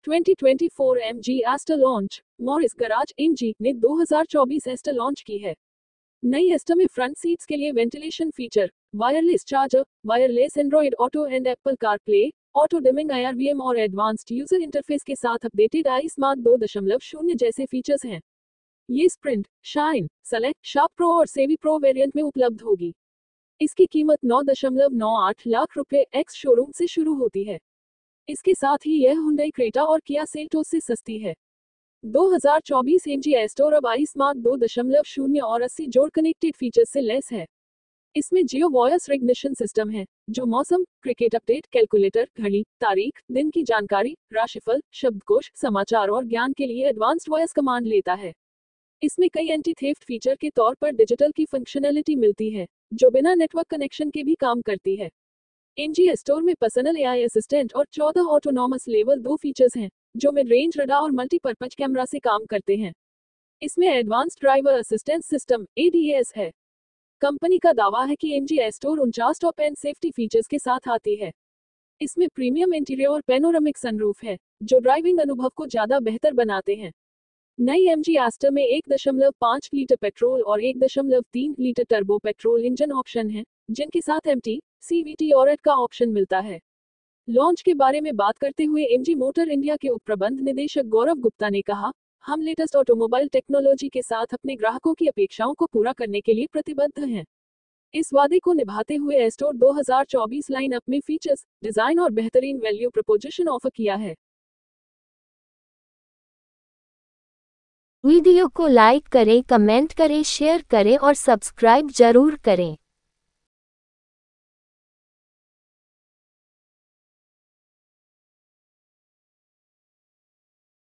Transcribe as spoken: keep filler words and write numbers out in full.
Twenty twenty four M G Aster launch. Morris Garage M G ने दो हज़ार चौबीस एस्टर लॉन्च की है। नई एस्टर में फ्रंट सीट्स के लिए ventilation feature, wireless charger, wireless Android auto and Apple car play, auto dimming I R V M और एडवांस्ड यूजर इंटरफेस के साथ अपडेटेड आई स्मार्ट दो दशमलव शून्य जैसे फीचर्स हैं। ये Sprint, Shine, Select, Sharp Pro और सेवी प्रो वेरिएंट में उपलब्ध होगी। इसकी कीमत नौ दशमलव नौ आठ लाख रुपए एक्स शोरूम से शुरू होती है। इसके साथ ही यह हुंडई क्रेटा और किया सेल्टोस से सस्ती है। दो हज़ार चौबीस एम जी एस्टर अब आई स्मार्ट दो दशमलव शून्य और अस्सी जोड़ कनेक्टेड फीचर्स से लेस है। इसमें जियो वॉयस रिकग्निशन सिस्टम है, जो मौसम, क्रिकेट अपडेट, कैलकुलेटर, घड़ी, तारीख, दिन की जानकारी, राशिफल, शब्दकोश, समाचार और ज्ञान के लिए एडवांस्ड वॉयस कमांड लेता है। इसमें कई एंटी थेफ्ट फीचर के तौर पर डिजिटल की फंक्शनैलिटी मिलती है, जो बिना नेटवर्क कनेक्शन के भी काम करती है। एम जी स्टोर में पर्सनल एआई असिस्टेंट और चौदह ऑटोनॉमस लेवल दो फीचर्स हैं, जो मिड रेंज रडार और मल्टीपर्पज कैमरा से काम करते हैं। इसमें advanced driver assistance system A D A S है। कंपनी का दावा है कि एम जी स्टोर उनचास टॉप एंड सेफ्टी फीचर्स के साथ आती है। इसमें प्रीमियम इंटीरियर और पैनोरामिक सनरूफ है, जो ड्राइविंग अनुभव को ज्यादा बेहतर बनाते हैं। नई एम जी एस्टर में एक दशमलव पाँच लीटर पेट्रोल और एक दशमलव तीन litre turbo petrol engine option है, जिनके साथ M T, C V T और एट का ऑप्शन मिलता है। लॉन्च के बारे में बात करते हुए एम जी मोटर इंडिया के उप प्रबंध निदेशक गौरव गुप्ता ने कहा, हम लेटेस्ट ऑटोमोबाइल टेक्नोलॉजी के साथ अपने ग्राहकों की अपेक्षाओं को पूरा करने के लिए प्रतिबद्ध हैं। इस वादे को निभाते हुए एस्टोर दो हज़ार चौबीस लाइनअप में फीचर्स, डिजाइन और बेहतरीन वैल्यू प्रपोजिशन ऑफर किया है। वीडियो को लाइक करें, कमेंट करें, शेयर करें और सब्सक्राइब जरूर करें।